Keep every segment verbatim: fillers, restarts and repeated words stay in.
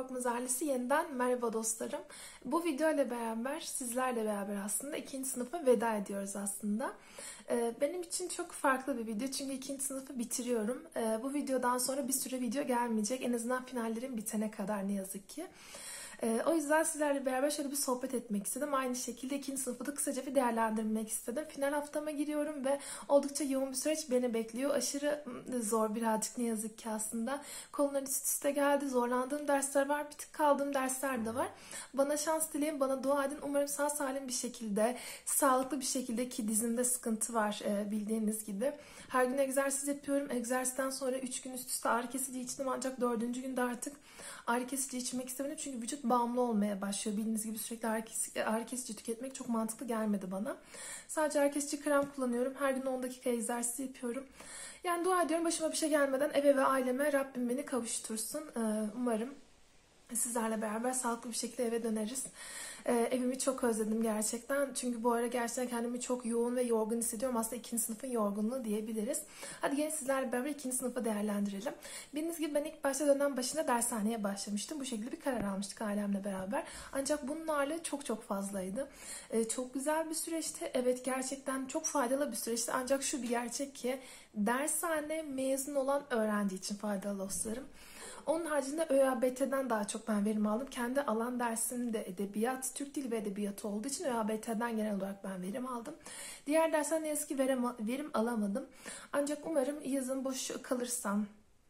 Korkmaz ailesi yeniden merhaba dostlarım. Bu video ile beraber sizlerle beraber aslında ikinci sınıfa veda ediyoruz aslında. Benim için çok farklı bir video çünkü ikinci sınıfı bitiriyorum. Bu videodan sonra bir süre video gelmeyecek, en azından finallerim bitene kadar ne yazık ki. O yüzden sizlerle beraber şöyle bir sohbet etmek istedim. Aynı şekilde ikinci sınıfı da kısaca bir değerlendirmek istedim. Final haftama giriyorum ve oldukça yoğun bir süreç beni bekliyor. Aşırı zor birazcık ne yazık ki aslında. Konular üst üste geldi. Zorlandığım dersler var. Bir tık kaldığım dersler de var. Bana şans dileyin, bana dua edin. Umarım sağ salim bir şekilde, sağlıklı bir şekilde, ki dizimde sıkıntı var bildiğiniz gibi. Her gün egzersiz yapıyorum. Egzersizden sonra üç gün üst üste ağrı kesici içtim, ancak dördüncü günde artık ağrı kesici içmek istemedim. Çünkü vücut bağımlı olmaya başlıyor. Bildiğiniz gibi sürekli ağrı kesici, ağrı kesici tüketmek çok mantıklı gelmedi bana. Sadece ağrı kesici krem kullanıyorum. Her gün on dakika egzersiz yapıyorum. Yani dua ediyorum başıma bir şey gelmeden eve ve aileme Rabbim beni kavuştursun. Umarım sizlerle beraber sağlıklı bir şekilde eve döneriz. Ee, evimi çok özledim gerçekten. Çünkü bu ara gerçekten kendimi çok yoğun ve yorgun hissediyorum. Aslında ikinci sınıfın yorgunluğu diyebiliriz. Hadi gelin sizlerle beraber ikinci sınıfı değerlendirelim. Bildiğiniz gibi ben ilk başta dönem başında dershaneye başlamıştım. Bu şekilde bir karar almıştık ailemle beraber. Ancak bunun ağırlığı çok çok fazlaydı. Ee, çok güzel bir süreçti. Evet, gerçekten çok faydalı bir süreçti. Ancak şu bir gerçek ki dershane mezun olan öğrenci için faydalı dostlarım. Onun haricinde ÖABT'den daha çok ben verim aldım. Kendi alan dersim de edebiyat, Türk Dili ve Edebiyatı olduğu için ÖABT'den genel olarak ben verim aldım. Diğer dersler ne yazık ki verim, verim alamadım. Ancak umarım yazın boş kalırsam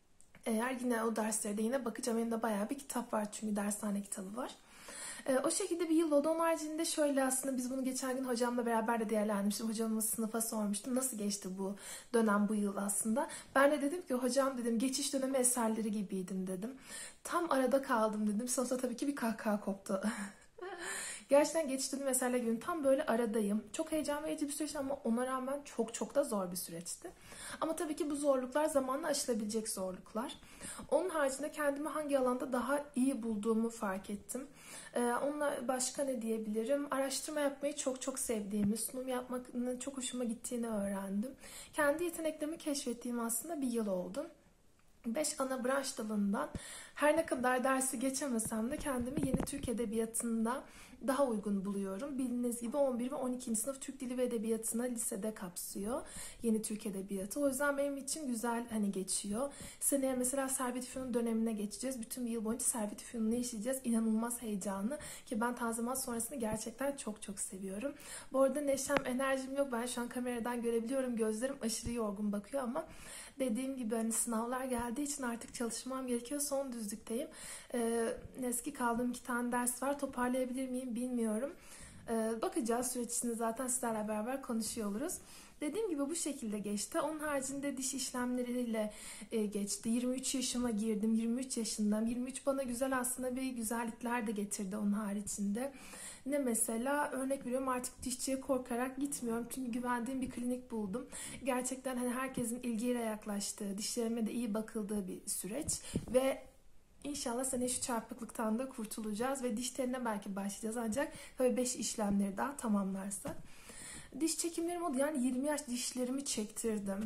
eğer yine o derslere de yine bakacağım. Elimde bayağı bir kitap var çünkü dershane kitabı var. Ee, o şekilde bir yıl oldu. Onun haricinde şöyle, aslında biz bunu geçen gün hocamla beraber de değerlendirmiştim. Hocamın sınıfa sormuştum. Nasıl geçti bu dönem, bu yıl aslında. Ben de dedim ki hocam dedim geçiş dönemi eserleri gibiydim dedim. Tam arada kaldım dedim. Sınıfta tabii ki bir kahkaha koptu. Gerçekten geçiş dönemi eserleri gibiyim. Tam böyle aradayım. Çok heyecan verici bir süreç ama ona rağmen çok çok da zor bir süreçti. Ama tabii ki bu zorluklar zamanla aşılabilecek zorluklar. Onun haricinde kendimi hangi alanda daha iyi bulduğumu fark ettim. Ee, onunla başka ne diyebilirim? Araştırma yapmayı çok çok sevdiğimi, sunum yapmanın çok hoşuma gittiğini öğrendim. Kendi yeteneklerimi keşfettiğim aslında bir yıl oldu. Beş ana branş dalından her ne kadar dersi geçemesem de kendimi yeni Türk Edebiyatı'nda daha uygun buluyorum. Bildiğiniz gibi on bir ve on ikinci sınıf Türk Dili ve Edebiyatı'na lisede kapsıyor yeni Türk Edebiyatı. O yüzden benim için güzel hani geçiyor. Seneye mesela Servet Fünun dönemine geçeceğiz. Bütün bir yıl boyunca Servet Fünun'u işleyeceğiz. İnanılmaz heyecanlı ki ben Tanzimat sonrasını gerçekten çok çok seviyorum. Bu arada neşem, enerjim yok. Ben şu an kameradan görebiliyorum. Gözlerim aşırı yorgun bakıyor ama dediğim gibi hani sınavlar geldiği için artık çalışmam gerekiyor. Son düzlükteyim. Ee, eski kaldığım iki tane ders var. Toparlayabilir miyim bilmiyorum. Ee, bakacağız, süreç içinde zaten sizlerle beraber konuşuyor oluruz. Dediğim gibi bu şekilde geçti. Onun haricinde diş işlemleriyle e, geçti. yirmi üç yaşıma girdim. yirmi üç yaşındayım. yirmi üç bana güzel aslında bir güzellikler de getirdi onun haricinde. Ne mesela, örnek veriyorum, artık dişçiye korkarak gitmiyorum. Çünkü güvendiğim bir klinik buldum. Gerçekten hani herkesin ilgiyle yaklaştığı, dişlerime de iyi bakıldığı bir süreç. Ve İnşallah sene şu çarpıklıktan da kurtulacağız ve diş teline belki başlayacağız, ancak tabii beş işlemleri daha tamamlarsa. Diş çekimlerim oldu, yani yirmi yaş dişlerimi çektirdim.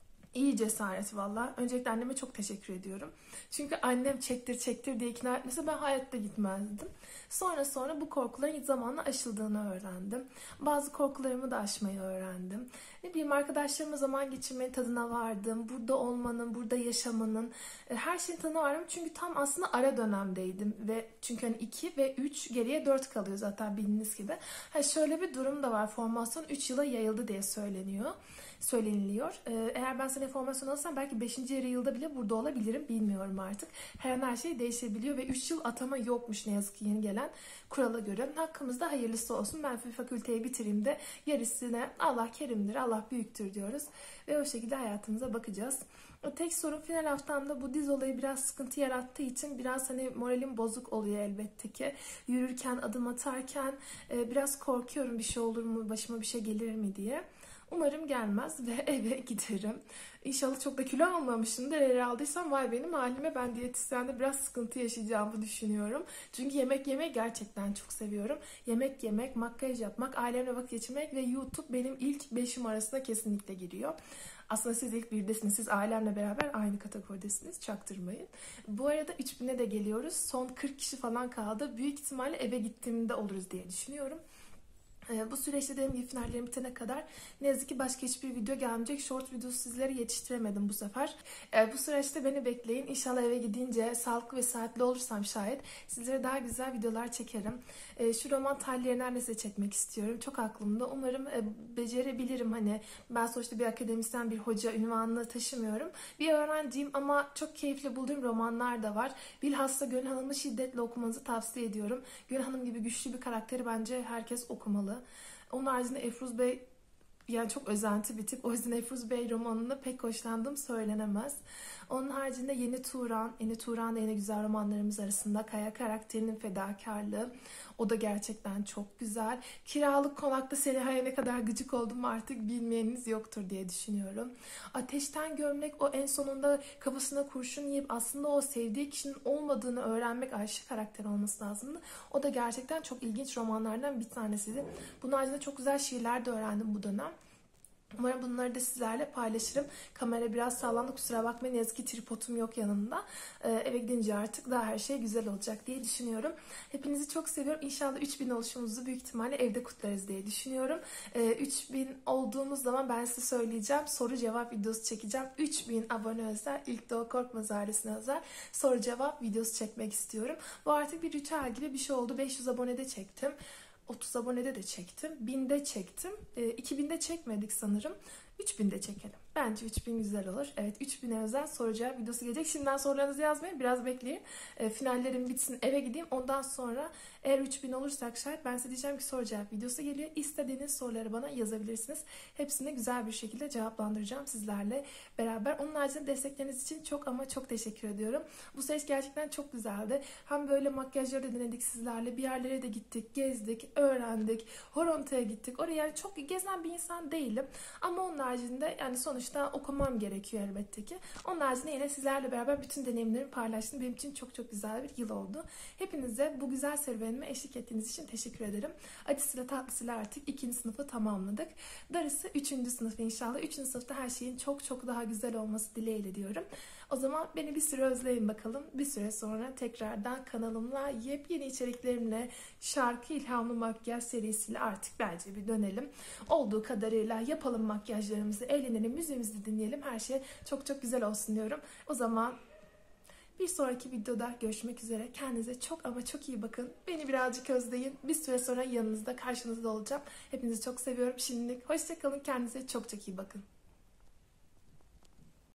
İyi cesaret valla. Öncelikle anneme çok teşekkür ediyorum. Çünkü annem çektir çektir diye ikna etmese ben hayatta gitmezdim. Sonra sonra bu korkuların zamanla aşıldığını öğrendim. Bazı korkularımı da aşmayı öğrendim. Ne bileyim, arkadaşlarımla zaman geçirmenin tadına vardım. Burada olmanın, burada yaşamanın, her şeyin tadına vardım. Çünkü tam aslında ara dönemdeydim. Ve çünkü hani iki ve üç geriye dört kalıyor zaten bildiğiniz gibi. Ha, şöyle bir durum da var. Formasyon üç yıla yayıldı diye söyleniyor. Söyleniliyor. Eğer ben sene formasyon alırsam belki beşinci yarı yılda bile burada olabilirim. Bilmiyorum artık. Her an her şey değişebiliyor ve üç yıl atama yokmuş ne yazık ki yeni gelen kurala göre. Hakkımızda hayırlısı olsun. Ben bir fakülteyi bitireyim de gerisine Allah kerimdir, Allah büyüktür diyoruz. Ve o şekilde hayatımıza bakacağız. Tek sorun, final haftamda bu diz olayı biraz sıkıntı yarattığı için biraz hani moralim bozuk oluyor elbette ki. Yürürken, adım atarken biraz korkuyorum, bir şey olur mu, başıma bir şey gelir mi diye. Umarım gelmez ve eve giderim. İnşallah çok da kilo almamışımdır. Eğer aldıysam vay benim halime, ben diyetisyende biraz sıkıntı yaşayacağımı düşünüyorum. Çünkü yemek yemeyi gerçekten çok seviyorum. Yemek yemek, makyaj yapmak, ailemle vakit geçirmek ve YouTube benim ilk beşim arasında kesinlikle giriyor. Aslında siz ilk birdesiniz. Siz ailemle beraber aynı kategoridesiniz. Çaktırmayın. Bu arada üç bine de geliyoruz. Son kırk kişi falan kaldı. Büyük ihtimalle eve gittiğimde oluruz diye düşünüyorum. Bu süreçte dediğim gibi finallerim bitene kadar ne yazık ki başka hiçbir video gelmeyecek. Short videosu sizlere yetiştiremedim bu sefer. Bu süreçte beni bekleyin. İnşallah eve gidince sağlıklı ve saatli olursam şayet sizlere daha güzel videolar çekerim. Şu roman tallerini neredeyse çekmek istiyorum. Çok aklımda. Umarım becerebilirim. Hani ben sonuçta bir akademisyen, bir hoca ünvanını taşımıyorum. Bir öğrenciyim ama çok keyifli bulduğum romanlar da var. Bilhassa Gönül Hanım'ı şiddetle okumanızı tavsiye ediyorum. Gönül Hanım gibi güçlü bir karakteri bence herkes okumalı. Onun haricinde Efruz Bey yani çok özenti bir tip. O yüzden Efruz Bey romanını pek hoşlandığım söylenemez. Onun haricinde Yeni Turan, Yeni Turan da yine güzel romanlarımız arasında. Kaya karakterinin fedakarlığı. O da gerçekten çok güzel. Kiralık Konak'ta Seliha'ya ne kadar gıcık oldum artık bilmeyeniniz yoktur diye düşünüyorum. Ateşten Gömlek, o en sonunda kafasına kurşun yiyip aslında o sevdiği kişinin olmadığını öğrenmek, Ayşe karakter olması lazımdı. O da gerçekten çok ilginç romanlardan bir tanesiydi. Bunun haricinde çok güzel şiirler de öğrendim bu dönem. Umarım bunları da sizlerle paylaşırım. Kamera biraz sallandı, kusura bakmayın. Ne yazık ki tripodum yok yanımda. Ee, eve gidince artık daha her şey güzel olacak diye düşünüyorum. Hepinizi çok seviyorum. İnşallah üç bin oluşumuzu büyük ihtimalle evde kutlarız diye düşünüyorum. Ee, üç bin olduğumuz zaman ben size söyleyeceğim. Soru cevap videosu çekeceğim. üç bin abone özel, İlk Doğu Korkmaz ailesine özel soru cevap videosu çekmek istiyorum. Bu artık bir ritüel gibi bir şey oldu. beş yüz abonede çektim. otuz abonede de çektim. binde çektim. E, iki binde çekmedik sanırım. üç binde çekelim. Bence üç bin güzel olur. Evet, üç bine özel soru cevap videosu gelecek. Şimdiden sorularınızı yazmayın. Biraz bekleyin. E, finallerim bitsin, eve gideyim. Ondan sonra eğer üç bin olursak şayet ben size diyeceğim ki soru cevap videosu geliyor. İstediğiniz soruları bana yazabilirsiniz. Hepsini güzel bir şekilde cevaplandıracağım sizlerle beraber. Onun haricinde destekleriniz için çok ama çok teşekkür ediyorum. Bu süreç gerçekten çok güzeldi. Hem böyle makyajları da denedik sizlerle. Bir yerlere de gittik, gezdik, öğrendik. Horonta'ya gittik. Oraya yani çok gezen bir insan değilim. Ama onun haricinde yani sonuçta okumam gerekiyor elbette ki. Onun haricinde yine sizlerle beraber bütün deneyimlerimi paylaştım. Benim için çok çok güzel bir yıl oldu. Hepinize bu güzel serüvenime eşlik ettiğiniz için teşekkür ederim. Acısıyla tatlısıyla artık ikinci sınıfı tamamladık. Darısı üçüncü sınıf inşallah. Üçüncü sınıfta her şeyin çok çok daha güzel olması dileğiyle diyorum. O zaman beni bir süre özleyin bakalım. Bir süre sonra tekrardan kanalımla yepyeni içeriklerimle şarkı ilhamlı makyaj serisiyle artık bence bir dönelim. Olduğu kadarıyla yapalım makyajlarımızı, eğlenelim, müziğimizi dinleyelim. Her şey çok çok güzel olsun diyorum. O zaman bir sonraki videoda görüşmek üzere. Kendinize çok ama çok iyi bakın. Beni birazcık özleyin. Bir süre sonra yanınızda, karşınızda olacağım. Hepinizi çok seviyorum. Şimdilik hoşça kalın. Kendinize çok çok iyi bakın.